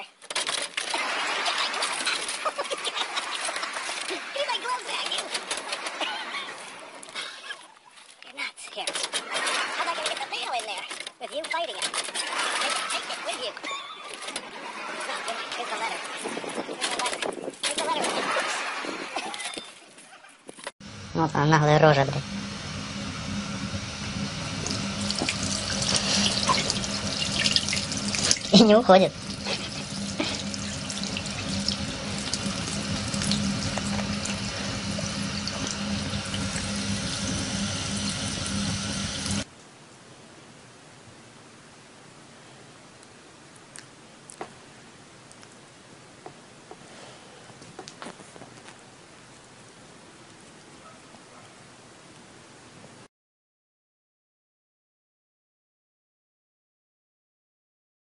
Give me my gloves back, you. You're nuts. Here. How am I going to get the mail in there with you fighting it? Take it with you. No, here's the letter. Take the letter with you. Вот она, наглая рожа, блядь. И не уходит.